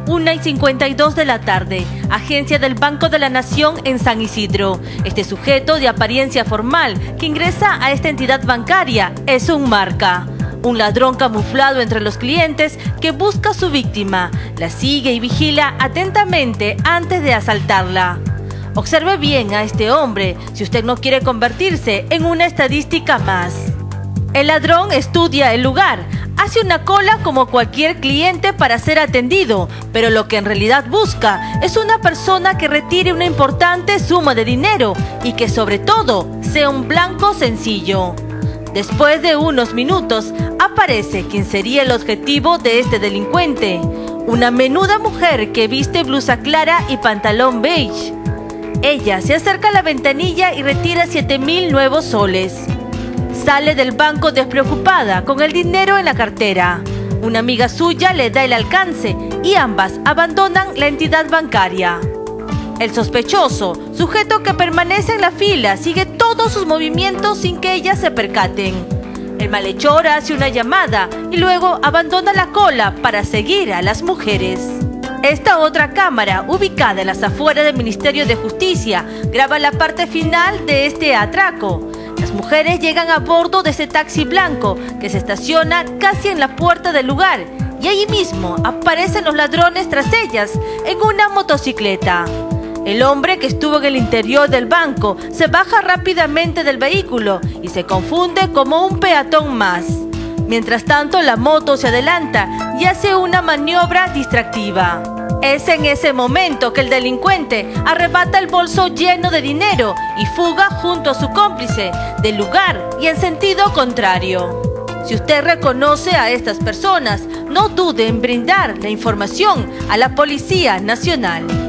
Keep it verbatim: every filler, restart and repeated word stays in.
una y cincuenta y dos de la tarde, agencia del Banco de la Nación en San Isidro. Este sujeto de apariencia formal que ingresa a esta entidad bancaria es un marca. Un ladrón camuflado entre los clientes que busca a su víctima, la sigue y vigila atentamente antes de asaltarla. Observe bien a este hombre si usted no quiere convertirse en una estadística más. El ladrón estudia el lugar, hace una cola como cualquier cliente para ser atendido, pero lo que en realidad busca es una persona que retire una importante suma de dinero y que sobre todo sea un blanco sencillo. Después de unos minutos, aparece quien sería el objetivo de este delincuente, una menuda mujer que viste blusa clara y pantalón beige. Ella se acerca a la ventanilla y retira siete mil nuevos soles. Sale del banco despreocupada, con el dinero en la cartera. Una amiga suya le da el alcance y ambas abandonan la entidad bancaria. El sospechoso, sujeto que permanece en la fila, sigue todos sus movimientos sin que ellas se percaten. El malhechor hace una llamada y luego abandona la cola para seguir a las mujeres. Esta otra cámara, ubicada en las afueras del Ministerio de Justicia, graba la parte final de este atraco. Las mujeres llegan a bordo de ese taxi blanco que se estaciona casi en la puerta del lugar y allí mismo aparecen los ladrones tras ellas en una motocicleta. El hombre que estuvo en el interior del banco se baja rápidamente del vehículo y se confunde como un peatón más. Mientras tanto, la moto se adelanta y hace una maniobra distractiva. Es en ese momento que el delincuente arrebata el bolso lleno de dinero y fuga junto a su cómplice del lugar y en sentido contrario. Si usted reconoce a estas personas, no dude en brindar la información a la Policía Nacional.